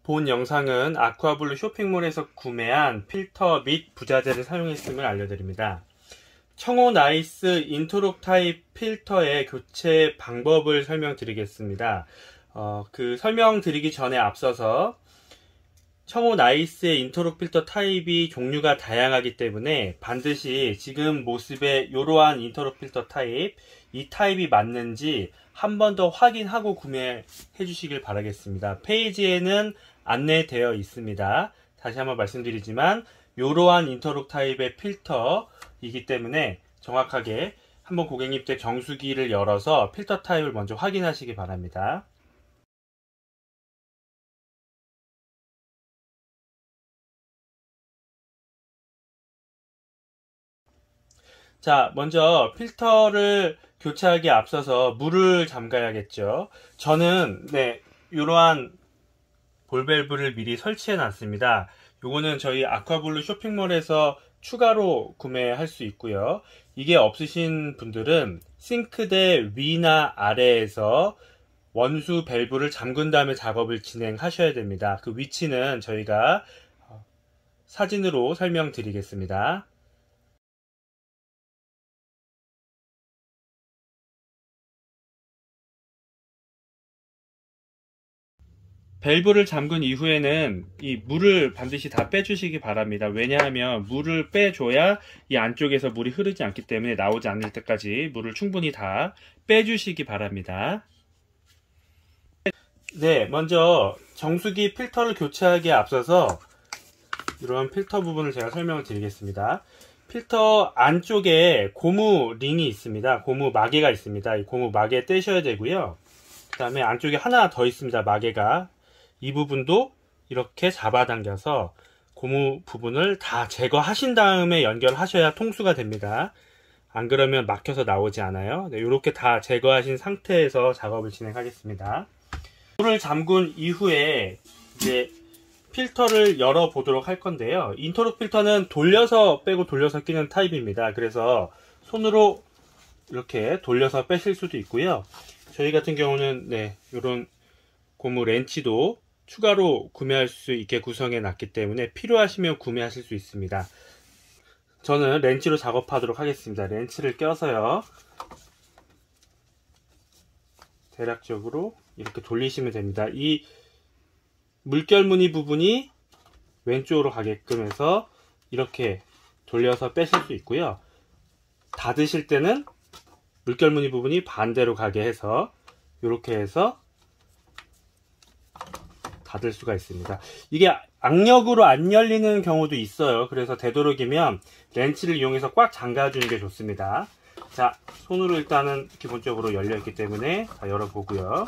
본 영상은 아쿠아블루 쇼핑몰에서 구매한 필터 및 부자재를 사용했음을 알려드립니다. 청호 나이스 인토록 타입 필터의 교체 방법을 설명드리겠습니다. 그 설명드리기 전에 앞서서 청호 나이스의 인토록 필터 타입이 종류가 다양하기 때문에 반드시 지금 모습의 이러한 인토록 필터 타입, 이 타입이 맞는지 한 번 더 확인하고 구매해 주시길 바라겠습니다. 페이지에는 안내되어 있습니다. 다시 한번 말씀드리지만 이러한 인터록 타입의 필터이기 때문에 정확하게 한번 고객님께 정수기를 열어서 필터 타입을 먼저 확인하시기 바랍니다. 자, 먼저 필터를 교체하기에 앞서서 물을 잠가야겠죠. 저는 이러한 볼밸브를 미리 설치해 놨습니다. 요거는 저희 아쿠아블루 쇼핑몰에서 추가로 구매할 수 있고요. 이게 없으신 분들은 싱크대 위나 아래에서 원수 밸브를 잠근 다음에 작업을 진행하셔야 됩니다. 그 위치는 저희가 사진으로 설명드리겠습니다. 밸브를 잠근 이후에는 이 물을 반드시 다 빼주시기 바랍니다. 왜냐하면 물을 빼줘야 이 안쪽에서 물이 흐르지 않기 때문에 나오지 않을 때까지 물을 충분히 다 빼주시기 바랍니다. 네, 먼저 정수기 필터를 교체하기에 앞서서 이런 필터 부분을 제가 설명을 드리겠습니다. 필터 안쪽에 고무 링이 있습니다. 고무 마개가 있습니다. 이 고무 마개 떼셔야 되고요. 그 다음에 안쪽에 하나 더 있습니다. 마개가. 이 부분도 이렇게 잡아당겨서 고무 부분을 다 제거하신 다음에 연결하셔야 통수가 됩니다. 안 그러면 막혀서 나오지 않아요. 이렇게 다 제거하신 상태에서 작업을 진행하겠습니다. 물을 잠근 이후에 이제 필터를 열어 보도록 할 건데요. 인터록 필터는 돌려서 빼고 돌려서 끼는 타입입니다. 그래서 손으로 이렇게 돌려서 빼실 수도 있고요. 저희 같은 경우는 이런 고무 렌치도 추가로 구매할 수 있게 구성해 놨기 때문에 필요하시면 구매하실 수 있습니다. 저는 렌치로 작업하도록 하겠습니다. 렌치를 껴서요, 대략적으로 이렇게 돌리시면 됩니다. 이 물결무늬 부분이 왼쪽으로 가게끔 해서 이렇게 돌려서 빼실 수 있고요. 닫으실 때는 물결무늬 부분이 반대로 가게 해서 이렇게 해서 닫을 수가 있습니다. 이게 악력으로 안 열리는 경우도 있어요. 그래서 되도록이면 렌치를 이용해서 꽉 잠가주는 게 좋습니다. 자, 손으로 일단은 기본적으로 열려있기 때문에 다 열어보고요.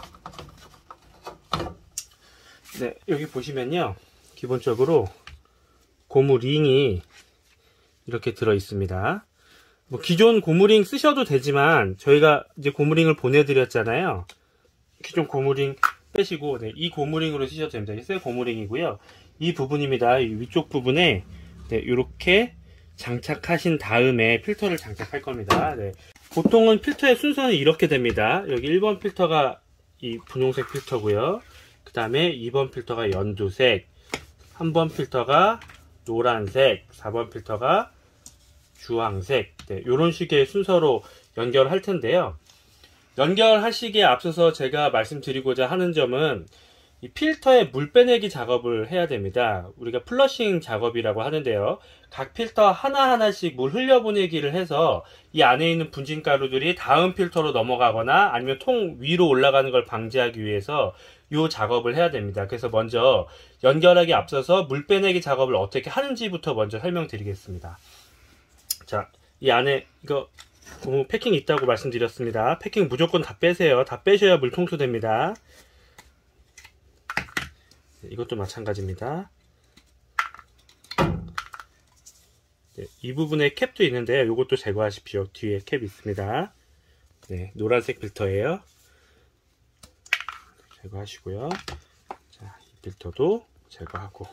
네, 여기 보시면요, 기본적으로 고무 링이 이렇게 들어 있습니다. 기존 고무링 쓰셔도 되지만 저희가 이제 고무링을 보내드렸잖아요. 기존 고무링 빼시고 이 고무링으로 쓰셔도 됩니다. 새 고무링이고요. 이 부분입니다. 이 위쪽 부분에 이렇게 장착하신 다음에 필터를 장착할 겁니다. 보통은 필터의 순서는 이렇게 됩니다. 여기 1번 필터가 이 분홍색 필터고요. 그 다음에 2번 필터가 연두색, 3번 필터가 노란색, 4번 필터가 주황색, 이런 식의 순서로 연결할 텐데요. 연결하시기에 앞서서 제가 말씀드리고자 하는 점은 이 필터에 물 빼내기 작업을 해야 됩니다. 우리가 플러싱 작업이라고 하는데요. 각 필터 하나하나씩 물 흘려보내기를 해서 이 안에 있는 분진가루들이 다음 필터로 넘어가거나 아니면 통 위로 올라가는 걸 방지하기 위해서 이 작업을 해야 됩니다. 그래서 먼저 연결하기 앞서서 물 빼내기 작업을 어떻게 하는지부터 먼저 설명드리겠습니다. 자, 이 안에 이거 고무 패킹 있다고 말씀드렸습니다. 패킹 무조건 다 빼세요. 다 빼셔야 물 통수됩니다. 이것도 마찬가지입니다. 이 부분에 캡도 있는데 이것도 제거하십시오. 뒤에 캡 있습니다. 노란색 필터예요. 제거하시고요. 자, 이 필터도 제거하고.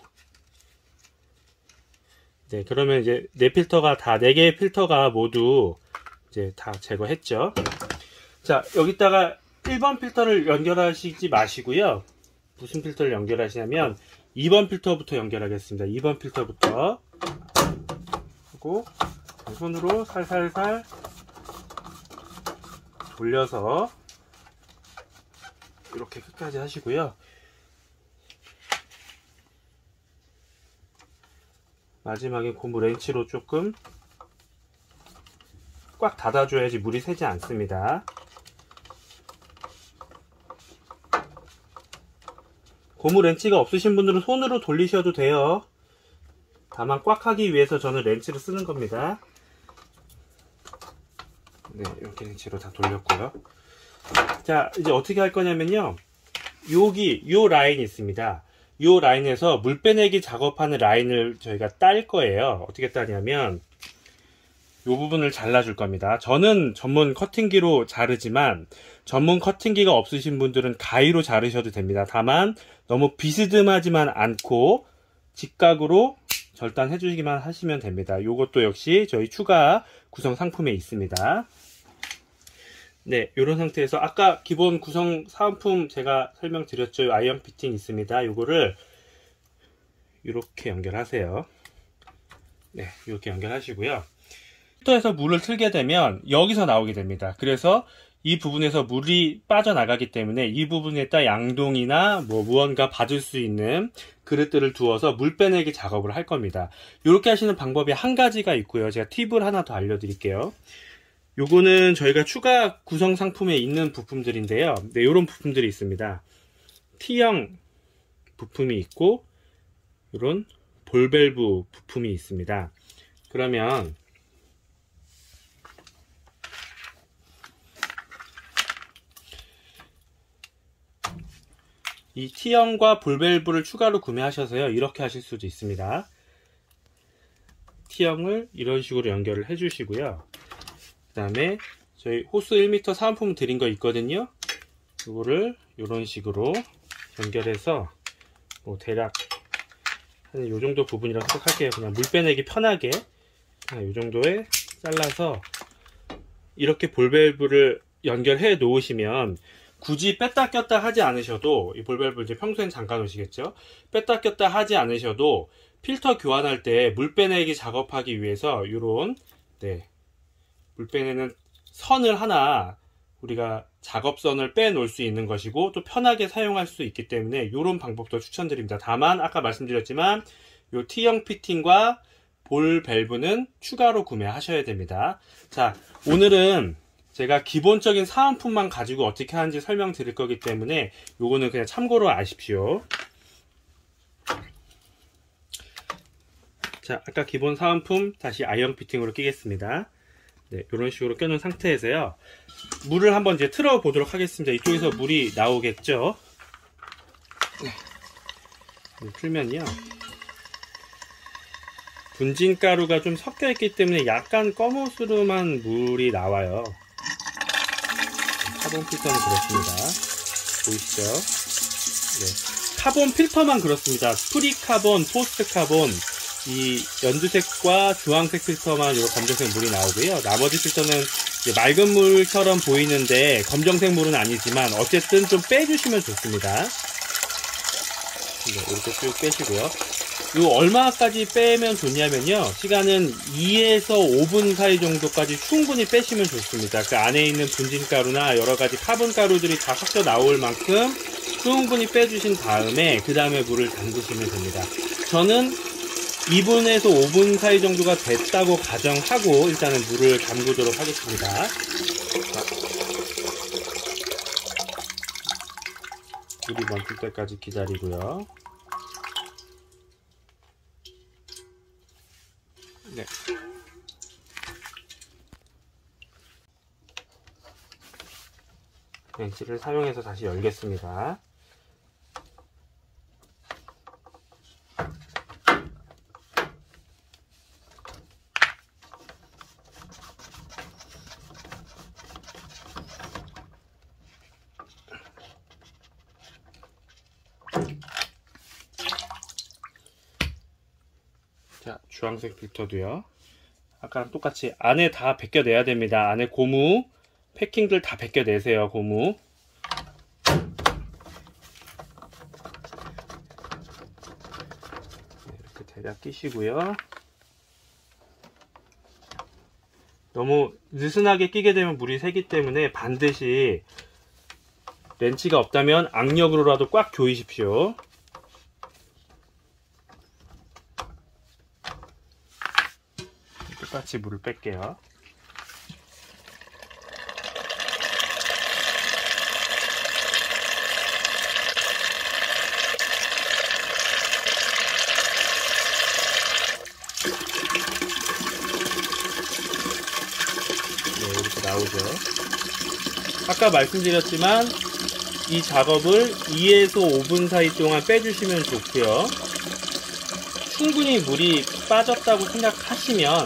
그러면 이제 4필터가 다 4개의 필터가 모두 이제 다 제거했죠. 자, 여기다가 1번 필터를 연결하시지 마시고요. 무슨 필터를 연결하시냐면 2번 필터부터 연결하겠습니다. 2번 필터부터 하고 손으로 살살살 돌려서 이렇게 끝까지 하시고요. 마지막에 고무 렌치로 조금 꽉 닫아줘야지 물이 새지 않습니다. 고무 렌치가 없으신 분들은 손으로 돌리셔도 돼요. 다만 꽉 하기 위해서 저는 렌치를 쓰는 겁니다. 네, 이렇게 렌치로 다 돌렸고요. 자, 이제 어떻게 할 거냐면요. 여기, 요 라인이 있습니다. 요 라인에서 물 빼내기 작업하는 라인을 저희가 딸 거예요. 어떻게 따냐면, 요 부분을 잘라줄 겁니다. 저는 전문 커팅기로 자르지만, 전문 커팅기가 없으신 분들은 가위로 자르셔도 됩니다. 다만, 너무 비스듬하지만 않고, 직각으로 절단해 주기만 하시면 됩니다. 요것도 역시 저희 추가 구성 상품에 있습니다. 네, 이런 상태에서 아까 기본 구성 사은품 제가 설명드렸죠. 아이언 피팅 있습니다. 요거를 이렇게 연결하세요. 네, 이렇게 연결하시고요. 필터에서 물을 틀게 되면 여기서 나오게 됩니다. 그래서 이 부분에서 물이 빠져나가기 때문에 이 부분에다 양동이나 뭐 무언가 받을 수 있는 그릇들을 두어서 물 빼내기 작업을 할 겁니다. 이렇게 하시는 방법이 한 가지가 있고요. 제가 팁을 하나 더 알려드릴게요. 요거는 저희가 추가 구성 상품에 있는 부품들인데요. 네, 이런 부품들이 있습니다. T형 부품이 있고 이런 볼밸브 부품이 있습니다. 그러면 이 T형과 볼밸브를 추가로 구매하셔서요. 이렇게 하실 수도 있습니다. T형을 이런 식으로 연결을 해 주시고요. 그 다음에 저희 호스 1m 사은품 드린 거 있거든요. 이거를 이런 식으로 연결해서 뭐 대략 한 요 정도 부분이라고 생각할게요. 그냥 물 빼내기 편하게 요 정도에 잘라서 이렇게 볼밸브를 연결해 놓으시면 굳이 뺐다 꼈다 하지 않으셔도, 이 볼밸브 이제 평소엔 잠가 놓으시겠죠. 뺐다 꼈다 하지 않으셔도 필터 교환할 때 물 빼내기 작업하기 위해서 요런 물 빼내는 선을 하나 우리가 작업선을 빼놓을 수 있는 것이고 또 편하게 사용할 수 있기 때문에 이런 방법도 추천드립니다. 다만 아까 말씀드렸지만 요 T형 피팅과 볼 밸브는 추가로 구매하셔야 됩니다. 자, 오늘은 제가 기본적인 사은품만 가지고 어떻게 하는지 설명드릴 거기 때문에 요거는 그냥 참고로 아십시오. 자, 아까 기본 사은품 다시 아이언 피팅으로 끼겠습니다. 네, 이런 식으로 껴놓은 상태에서요. 물을 한번 이제 틀어 보도록 하겠습니다. 이쪽에서 물이 나오겠죠? 네. 풀면요. 분진가루가 좀 섞여 있기 때문에 약간 거무스름한 물이 나와요. 카본 필터는 그렇습니다. 보이시죠? 네. 카본 필터만 그렇습니다. 프리카본, 포스트카본, 이 연두색과 주황색 필터만 요 검정색 물이 나오고요. 나머지 필터는 이제 맑은 물처럼 보이는데 검정색 물은 아니지만 어쨌든 좀 빼주시면 좋습니다. 네, 이렇게 쭉 빼시고요. 요 얼마까지 빼면 좋냐면요. 시간은 2에서 5분 사이 정도까지 충분히 빼시면 좋습니다. 그 안에 있는 분진가루나 여러가지 카본가루들이 다 섞여 나올 만큼 충분히 빼주신 다음에 그 다음에 물을 담그시면 됩니다. 저는 2분에서 5분 사이 정도가 됐다고 가정하고 일단은 물을 담그도록 하겠습니다. 물이 멈출 때까지 기다리고요. 네. 렌치를 사용해서 다시 열겠습니다. 자, 주황색 필터도요. 아까랑 똑같이 안에 다 벗겨내야 됩니다. 안에 고무 패킹들 다 벗겨내세요. 고무. 대략 끼시고요. 너무 느슨하게 끼게 되면 물이 새기 때문에 반드시 렌치가 없다면 악력으로라도 꽉 조이십시오. 똑같이 물을 뺄게요. 네, 이렇게 나오죠. 아까 말씀드렸지만 이 작업을 2에서 5분 사이 동안 빼주시면 좋고요. 충분히 물이 빠졌다고 생각하시면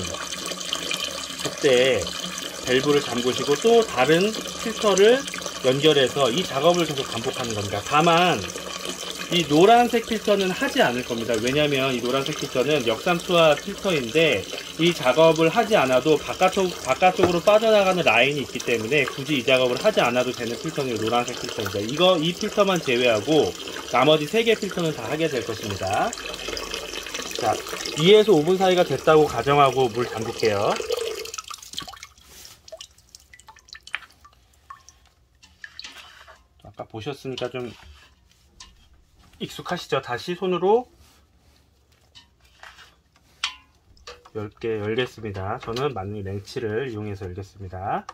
그때 밸브를 잠그시고 또 다른 필터를 연결해서 이 작업을 계속 반복하는 겁니다. 다만 이 노란색 필터는 하지 않을 겁니다. 왜냐하면 이 노란색 필터는 역삼투압 필터인데 이 작업을 하지 않아도 바깥쪽으로 빠져나가는 라인이 있기 때문에 굳이 이 작업을 하지 않아도 되는 필터는 노란색 필터입니다. 이 필터만 제외하고 나머지 3개 필터는 다 하게 될 것입니다. 자, 2에서 5분 사이가 됐다고 가정하고 물 담글게요. 아까 보셨으니까 좀 익숙하시죠? 다시 손으로 10개 열겠습니다. 저는 만능 렌치를 이용해서 열겠습니다.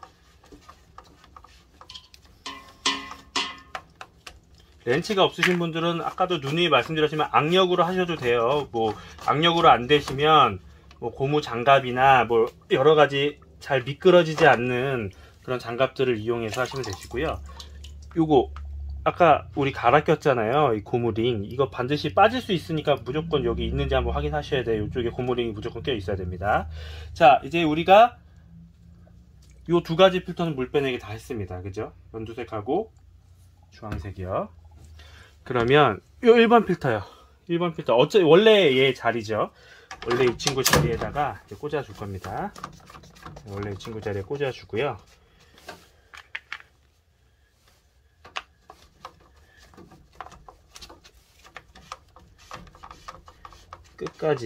렌치가 없으신 분들은 아까도 누누이 말씀드렸지만 악력으로 하셔도 돼요. 뭐 악력으로 안 되시면 뭐 고무 장갑이나 뭐 여러가지 잘 미끄러지지 않는 그런 장갑들을 이용해서 하시면 되시고요. 요거 아까 우리 갈아 꼈잖아요. 이 고무링 이거 반드시 빠질 수 있으니까 무조건 여기 있는지 한번 확인하셔야 돼요. 이쪽에 고무링이 무조건 껴 있어야 됩니다. 자, 이제 우리가 요 2가지 필터는 물 빼내기 다 했습니다. 그죠? 연두색하고 주황색이요. 그러면 요 1번 필터요. 1번 필터 원래 얘 자리죠. 원래 이 친구 자리에다가 꽂아 줄 겁니다. 원래 이 친구 자리에 꽂아 주고요. 끝까지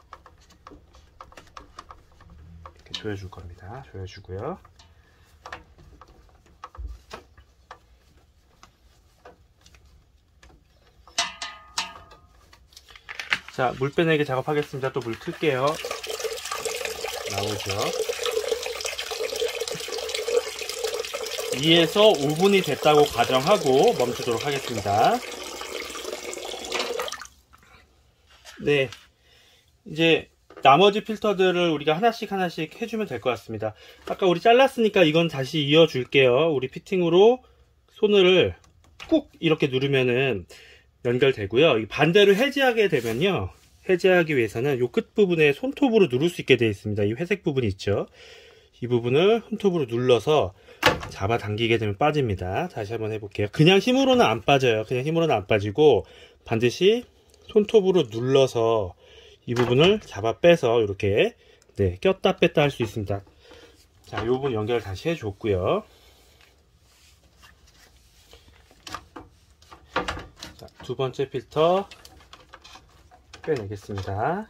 이렇게 조여줄 겁니다. 조여주고요. 자, 물 빼내기 작업하겠습니다. 또 물 틀게요. 나오죠. 2에서 5분이 됐다고 가정하고 멈추도록 하겠습니다. 네, 이제 나머지 필터들을 우리가 하나씩 해주면 될 것 같습니다. 아까 우리 잘랐으니까 이건 다시 이어줄게요. 우리 피팅으로 손을 꾹 이렇게 누르면은 연결되고요. 반대로 해제하게 되면요, 해제하기 위해서는 이 끝부분에 손톱으로 누를 수 있게 되어 있습니다. 이 회색 부분이 있죠. 이 부분을 손톱으로 눌러서 잡아당기게 되면 빠집니다. 다시 한번 해볼게요. 그냥 힘으로는 안 빠져요. 그냥 힘으로는 안 빠지고 반드시 손톱으로 눌러서 이 부분을 잡아 빼서 이렇게 꼈다 뺐다 할 수 있습니다. 자, 이 부분 연결 다시 해줬고요. 자, 2번째 필터 빼내겠습니다.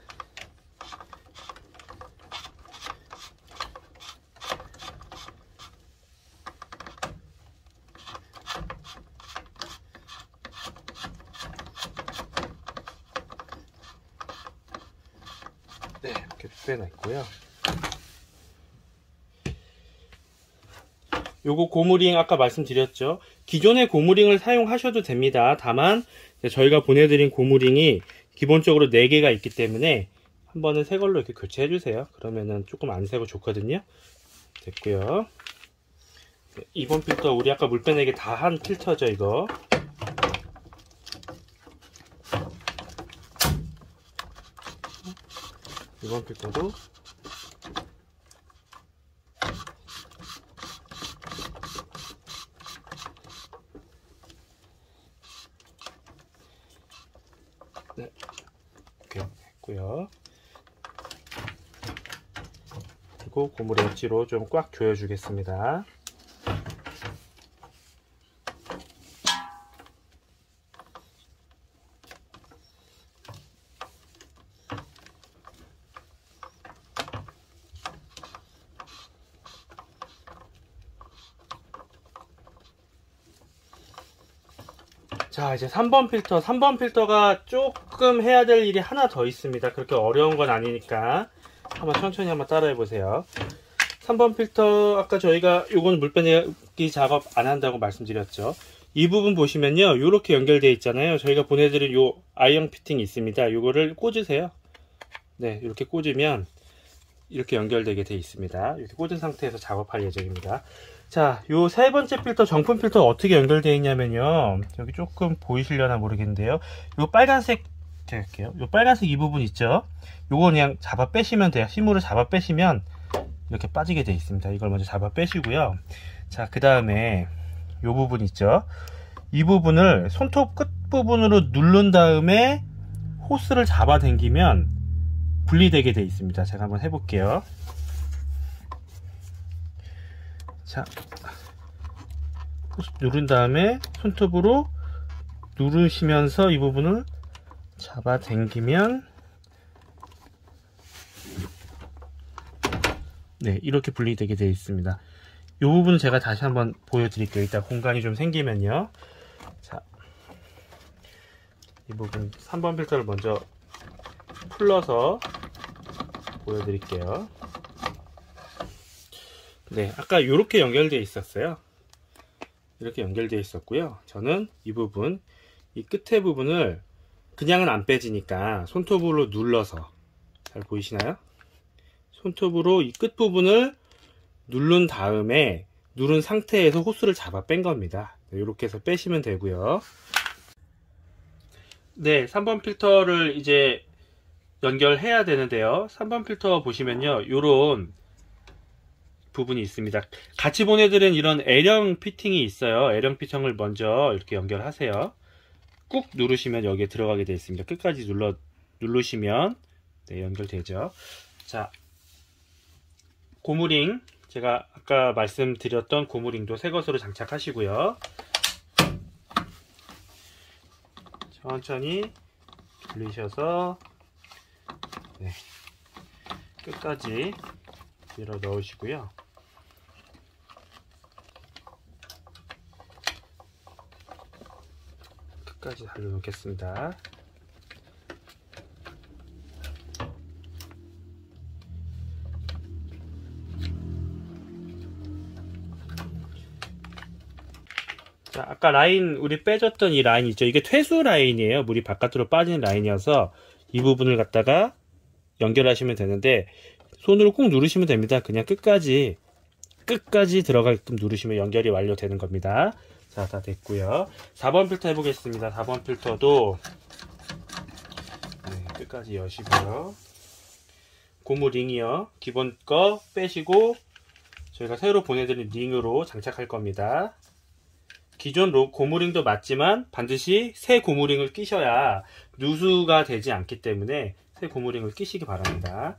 네, 이렇게 빼냈고요. 요거 고무링 아까 말씀드렸죠. 기존의 고무링을 사용하셔도 됩니다. 다만 저희가 보내드린 고무링이 기본적으로 4개가 있기 때문에 한 번은 새 걸로 이렇게 교체해 주세요. 그러면은 조금 안 새고 좋거든요. 됐고요. 2번 필터 우리 아까 물 빼내기 다 한 필터죠, 이거. 이번 필터도 네, 이렇게 했고요. 그리고 고무리 엣지로 좀 꽉 조여 주겠습니다. 자, 이제 3번 필터. 3번 필터가 조금 해야 될 일이 하나 더 있습니다. 그렇게 어려운 건 아니니까 한번 천천히 한번 따라해 보세요. 3번 필터, 아까 저희가 요거는 물 빼내기 작업 안 한다고 말씀드렸죠. 이 부분 보시면요, 이렇게 연결되어 있잖아요. 저희가 보내드린 요 아이언 피팅이 있습니다. 요거를 꽂으세요. 네, 이렇게 꽂으면 이렇게 연결되게 되어 있습니다. 이렇게 꽂은 상태에서 작업할 예정입니다. 자, 요 세 번째 필터, 정품 필터 어떻게 연결되어 있냐면요, 여기 조금 보이시려나 모르겠는데요, 요 빨간색, 제가 할게요. 요 빨간색 이 부분 있죠? 요거 그냥 잡아 빼시면 돼요. 힘으로 잡아 빼시면 이렇게 빠지게 되어 있습니다. 이걸 먼저 잡아 빼시고요. 자, 그 다음에 요 부분 있죠? 이 부분을 손톱 끝 부분으로 누른 다음에 호스를 잡아 당기면 분리되게 되어 있습니다. 제가 한번 해볼게요. 자, 누른 다음에 손톱으로 누르시면서 이 부분을 잡아 당기면, 네, 이렇게 분리되게 되어 있습니다. 이 부분은 제가 다시 한번 보여드릴게요. 이따 공간이 좀 생기면요. 자, 이 부분 3번 필터를 먼저 풀러서 보여드릴게요. 네, 아까 이렇게 연결되어 있었어요. 이렇게 연결되어 있었고요. 저는 이 부분, 이 끝에 부분을 그냥은 안 빼지니까 손톱으로 눌러서, 잘 보이시나요? 손톱으로 이 끝 부분을 누른 다음에 누른 상태에서 호스를 잡아 뺀 겁니다. 네, 이렇게 해서 빼시면 되고요. 네, 3번 필터를 이제 연결해야 되는데요. 3번 필터 보시면요, 요런 부분이 있습니다. 같이 보내드린 이런 L형 피팅이 있어요. L형 피팅을 먼저 이렇게 연결하세요. 꾹 누르시면 여기에 들어가게 되어 있습니다. 끝까지 누르시면, 네, 연결되죠. 자, 고무링, 제가 아까 말씀드렸던 고무링도 새 것으로 장착하시고요. 천천히 돌리셔서, 네, 끝까지 밀어 넣으시고요. 끝까지 달려 놓겠습니다. 자, 아까 라인, 우리 빼줬던 이 라인 있죠? 이게 퇴수 라인이에요. 물이 바깥으로 빠지는 라인이어서 이 부분을 갖다가 연결하시면 되는데, 손으로 꾹 누르시면 됩니다. 그냥 끝까지 들어가게끔 누르시면 연결이 완료되는 겁니다. 자, 다 됐고요. 4번 필터 해보겠습니다. 4번 필터도, 네, 끝까지 여시고요. 고무 링이요. 기본 거 빼시고 저희가 새로 보내드린 링으로 장착할 겁니다. 기존 고무링도 맞지만 반드시 새 고무링을 끼셔야 누수가 되지 않기 때문에 새 고무링을 끼시기 바랍니다.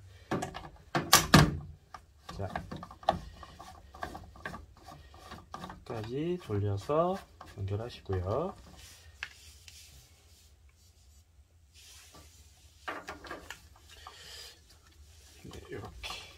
자, 끝까지 돌려서 연결하시고요. 네, 이렇게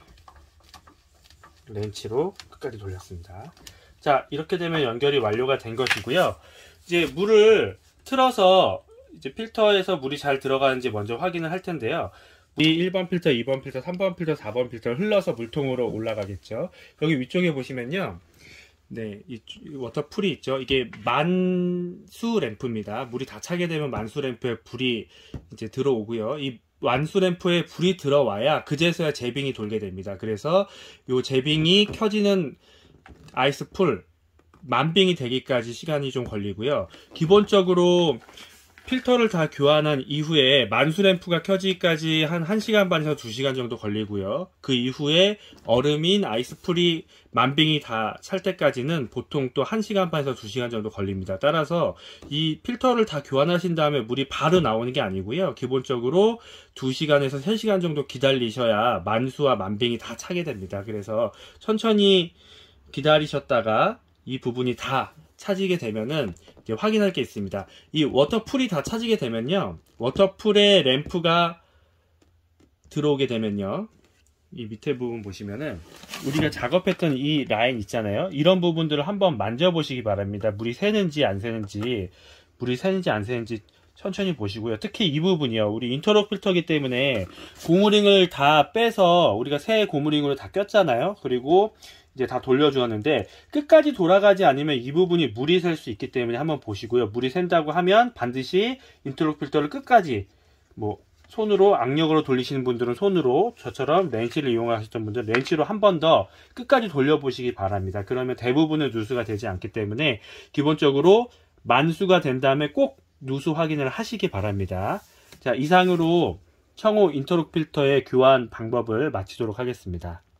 렌치로 끝까지 돌렸습니다. 자, 이렇게 되면 연결이 완료가 된 것이고요. 이제 물을 틀어서 이제 필터에서 물이 잘 들어가는지 먼저 확인을 할 텐데요. 이 1번 필터, 2번 필터, 3번 필터, 4번 필터 흘러서 물통으로 올라가겠죠. 여기 위쪽에 보시면요, 네, 이 워터풀이 있죠. 이게 만수 램프입니다. 물이 다 차게 되면 만수 램프에 불이 이제 들어오고요. 이 만수 램프에 불이 들어와야 그제서야 제빙이 돌게 됩니다. 그래서 이 제빙이 켜지는 아이스풀 만빙이 되기까지 시간이 좀 걸리고요. 기본적으로 필터를 다 교환한 이후에 만수램프가 켜지기까지 한 1시간 반에서 2시간 정도 걸리고요. 그 이후에 얼음인 아이스풀이 만빙이 다 찰 때까지는 보통 또 1시간 반에서 2시간 정도 걸립니다. 따라서 이 필터를 다 교환하신 다음에 물이 바로 나오는 게 아니고요. 기본적으로 2시간에서 3시간 정도 기다리셔야 만수와 만빙이 다 차게 됩니다. 그래서 천천히 기다리셨다가 이 부분이 다 차지게 되면은 이제 확인할 게 있습니다. 이 워터풀이 다 차지게 되면요, 워터풀에 램프가 들어오게 되면요, 이 밑에 부분 보시면은 우리가 작업했던 이 라인 있잖아요. 이런 부분들을 한번 만져보시기 바랍니다. 물이 새는지 안 새는지. 물이 새는지 안 새는지 천천히 보시고요. 특히 이 부분이요. 우리 인터록 필터기 때문에 고무링을 다 빼서 우리가 새 고무링으로 다 꼈잖아요. 그리고 이제 다 돌려주었는데 끝까지 돌아가지 않으면 이 부분이 물이 셀 수 있기 때문에 한번 보시고요. 물이 샌다고 하면 반드시 인터록 필터를 끝까지 뭐 손으로 악력으로 돌리시는 분들은 손으로, 저처럼 렌치를 이용하셨던 분들은 렌치로 한 번 더 끝까지 돌려보시기 바랍니다. 그러면 대부분의 누수가 되지 않기 때문에 기본적으로 만수가 된 다음에 꼭 누수 확인을 하시기 바랍니다. 자, 이상으로 청호 인터록 필터의 교환 방법을 마치도록 하겠습니다.